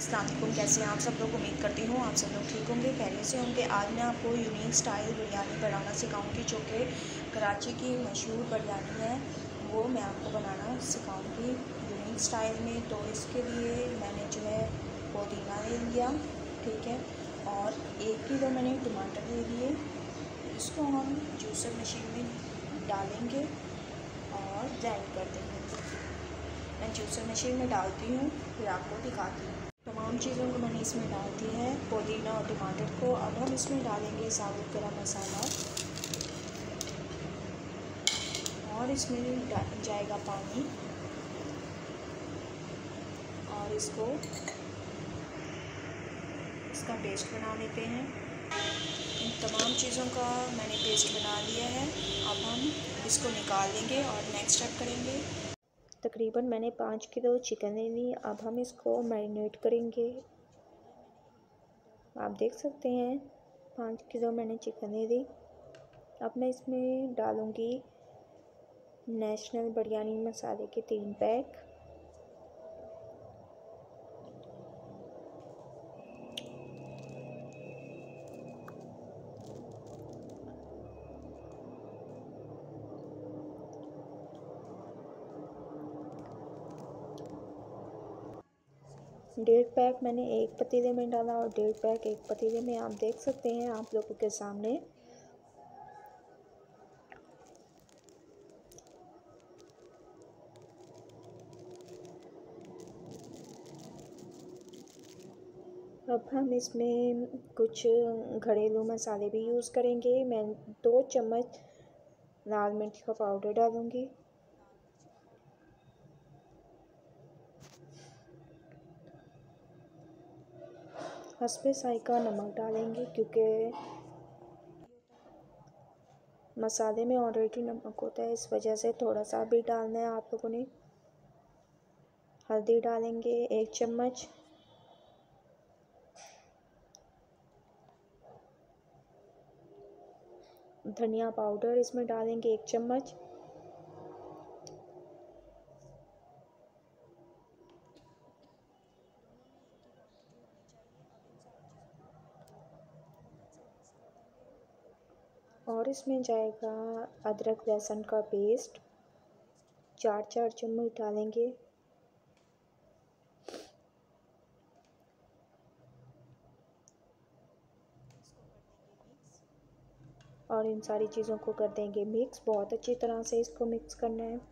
अस्सलाम वालेकुम, कैसे हैं आप सब लोग। उम्मीद करती हूँ आप सब लोग ठीक होंगे, खैरियत से होंगे। आज मैं आपको यूनिक स्टाइल बिरयानी बनाना सिखाऊंगी, जो कि कराची की मशहूर बिरयानी है, वो मैं आपको बनाना सिखाऊंगी यूनिक स्टाइल में। तो इसके लिए मैंने जो है पुदीना ले लिया, ठीक है, और 1 किलो मैंने टमाटर ले लिए। इसको हम जूसर मशीन में डालेंगे और ग्राइंड कर देंगे। मैं जूसर मशीन में डालती हूँ, फिर आपको दिखाती हूँ। तमाम चीज़ों को मैंने इसमें डाल दिया है, पुदीना और टमाटर को। अब हम इसमें डालेंगे साबुत गरम मसाला और इसमें जाएगा पानी, और इसका पेस्ट बना लेते हैं। इन तमाम चीज़ों का मैंने पेस्ट बना लिया है। अब हम इसको निकाल लेंगे और नेक्स्ट स्टेप करेंगे। तकरीबन मैंने 5 किलो चिकन ले ली। अब हम इसको मैरिनेट करेंगे। आप देख सकते हैं 5 किलो मैंने चिकन ले ली। अब मैं इसमें डालूँगी नेशनल बिरयानी मसाले के 3 पैक, डेढ़ पैक मैंने एक पतीले में डाला और डेढ़ पैक एक पतीले में। आप देख सकते हैं आप लोगों के सामने। अब हम इसमें कुछ घरेलू मसाले भी यूज़ करेंगे। मैं 2 चम्मच लाल मिर्च का पाउडर डालूँगी, हस्बे जायका नमक डालेंगे, क्योंकि मसाले में ऑलरेडी नमक होता है, इस वजह से थोड़ा सा भी डालना है आप लोगों ने। हल्दी डालेंगे 1 चम्मच, धनिया पाउडर इसमें डालेंगे 1 चम्मच, और इसमें जाएगा अदरक लहसुन का पेस्ट 4 चम्मच डालेंगे। और इन सारी चीज़ों को कर देंगे मिक्स। बहुत अच्छी तरह से इसको मिक्स करना है।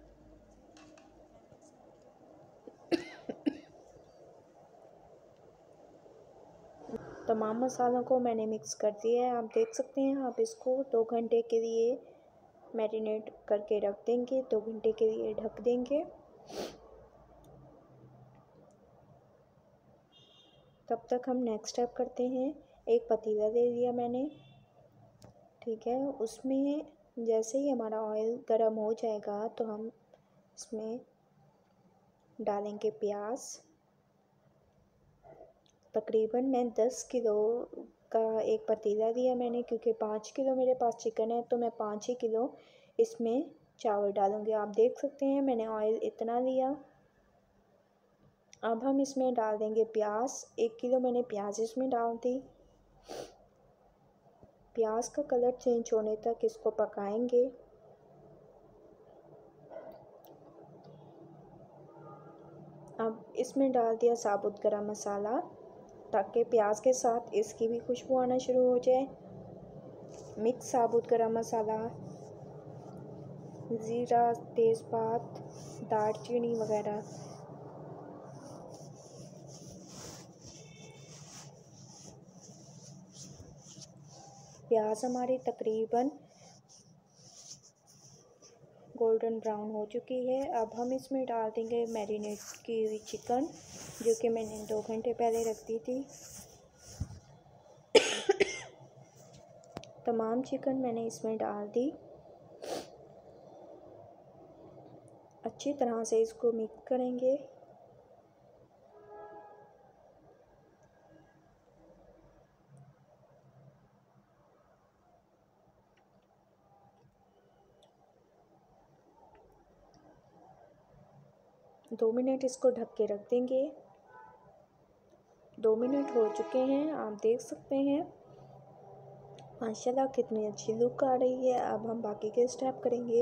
तमाम मसालों को मैंने मिक्स कर दिया है। आप देख सकते हैं। आप इसको 2 घंटे के लिए मैरिनेट करके रख देंगे, 2 घंटे के लिए ढक देंगे। तब तक हम नेक्स्ट स्टेप करते हैं। एक पतीला ले लिया मैंने, ठीक है, उसमें जैसे ही हमारा ऑयल गर्म हो जाएगा तो हम इसमें डालेंगे प्याज। तकरीबन मैं 10 किलो का एक पतीला लिया मैंने, क्योंकि 5 किलो मेरे पास चिकन है, तो मैं 5 ही किलो इसमें चावल डालूँगी। आप देख सकते हैं मैंने ऑयल इतना लिया। अब हम इसमें डाल देंगे प्याज। 1 किलो मैंने प्याज इसमें डाल दी। प्याज का कलर चेंज होने तक इसको पकाएंगे। अब इसमें डाल दिया साबुत गरम मसाला, ताकि प्याज के साथ इसकी भी खुशबू आना शुरू हो जाए। मिक्स साबुत गरम मसाला, ज़ीरा, तेज़पात, दालचीनी वगैरह। प्याज हमारी तकरीबन गोल्डन ब्राउन हो चुकी है। अब हम इसमें डाल देंगे मैरिनेट की हुई चिकन, जो कि मैंने 2 घंटे पहले रख दी थी। तमाम चिकन मैंने इसमें डाल दी। अच्छी तरह से इसको मिक्स करेंगे। दो मिनट इसको ढक के रख देंगे। 2 मिनट हो चुके हैं, आप देख सकते हैं माशाल्लाह कितनी अच्छी लुक आ रही है। अब हम बाकी के स्टेप करेंगे।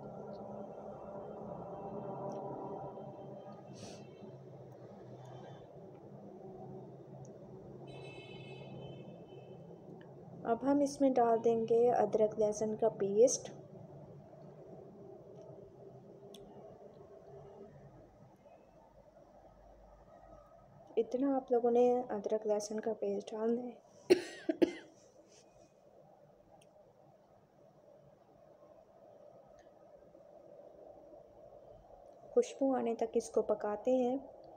अब हम इसमें डाल देंगे अदरक लहसुन का पेस्ट। इतना आप लोगों ने अदरक लहसुन का पेस्ट डालना है। खुशबू आने तक इसको पकाते हैं।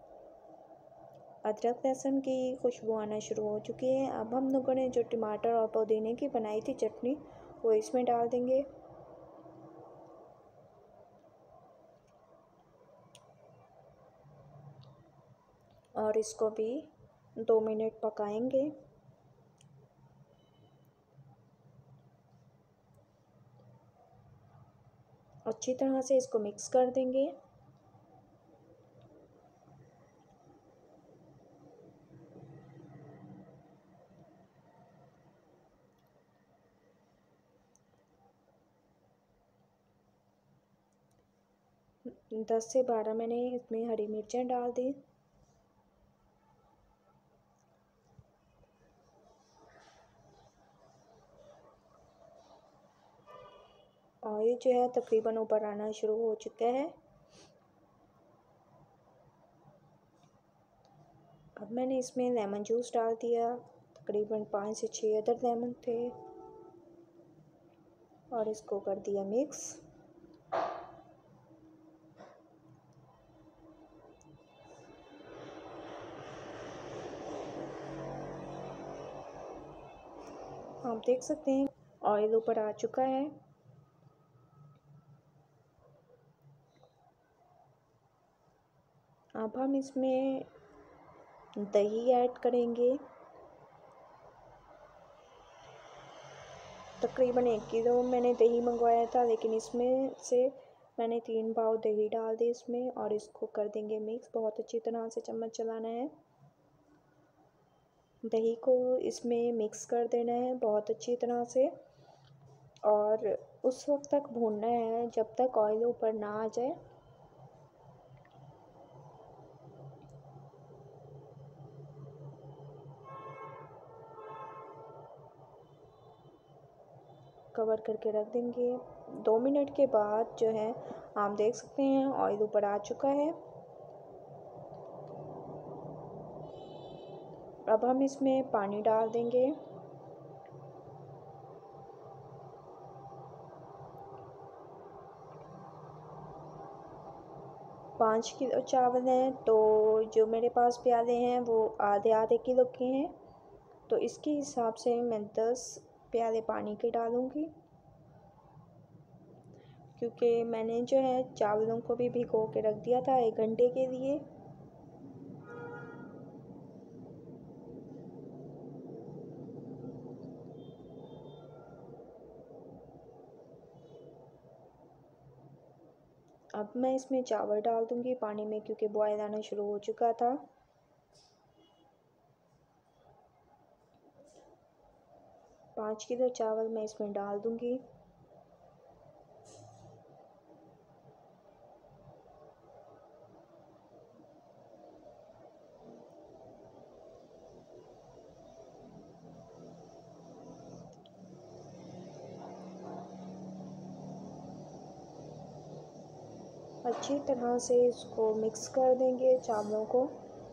अदरक लहसुन की खुशबू आना शुरू हो चुकी है। अब हम लोगों ने जो टमाटर और पुदीने की बनाई थी चटनी वो इसमें डाल देंगे और इसको भी 2 मिनट पकाएंगे। अच्छी तरह से इसको मिक्स कर देंगे। दस से 12 मैंने इसमें हरी मिर्चें डाल दी। ऑयल जो है तकरीबन ऊपर आना शुरू हो चुका है। अब मैंने इसमें लेमन जूस डाल दिया। तकरीबन 5 से 6 अदर लेमन थे और इसको कर दिया मिक्स। आप देख सकते हैं ऑयल ऊपर आ चुका है। अब हम इसमें दही ऐड करेंगे। तकरीबन 1 किलो मैंने दही मंगवाया था, लेकिन इसमें से मैंने 3 पाव दही डाल दी इसमें और इसको कर देंगे मिक्स। बहुत अच्छी तरह से चम्मच चलाना है, दही को इसमें मिक्स कर देना है बहुत अच्छी तरह से और उस वक्त तक भूनना है जब तक ऑयल ऊपर ना आ जाए। कवर करके रख देंगे। 2 मिनट के बाद जो है आप देख सकते हैं ऑयल ऊपर आ चुका है। अब हम इसमें पानी डाल देंगे। पाँच किलो चावल हैं तो जो मेरे पास प्याले हैं वो आधे आधे किलो के हैं, तो इसके हिसाब से मैं 10 प्याले पानी के डालूँगी, क्योंकि मैंने जो है चावलों को भी भिगो के रख दिया था 1 घंटे के लिए। अब मैं इसमें चावल डाल दूँगी पानी में, क्योंकि बॉयल आना शुरू हो चुका था। पाँच किलो चावल मैं इसमें डाल दूँगी। अच्छी तरह से इसको मिक्स कर देंगे चावलों को।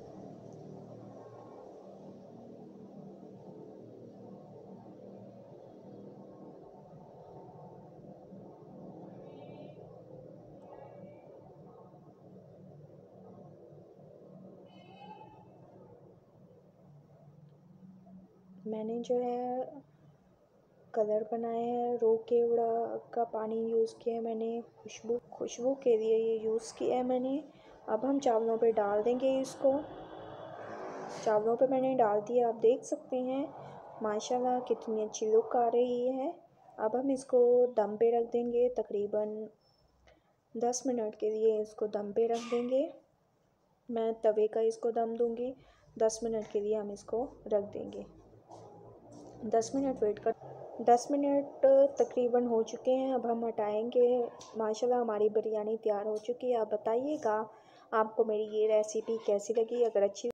मैंने जो है कलर बनाया है, रो केवड़ा का पानी यूज़ किया है मैंने, खुशबू के लिए ये यूज़ किया है मैंने। अब हम चावलों पे डाल देंगे इसको। चावलों पे मैंने डाल दिया, आप देख सकते हैं माशाल्लाह कितनी अच्छी लुक आ रही है। अब हम इसको दम पे रख देंगे, तकरीबन 10 मिनट के लिए इसको दम पे रख देंगे। मैं तवे का इसको दम दूंगी 10 मिनट के लिए हम इसको रख देंगे। 10 मिनट वेट कर 10 मिनट तकरीबन हो चुके हैं। अब हम हटाएंगे। माशाल्लाह हमारी बिरयानी तैयार हो चुकी है। आप बताइएगा आपको मेरी ये रेसिपी कैसी लगी। अगर अच्छी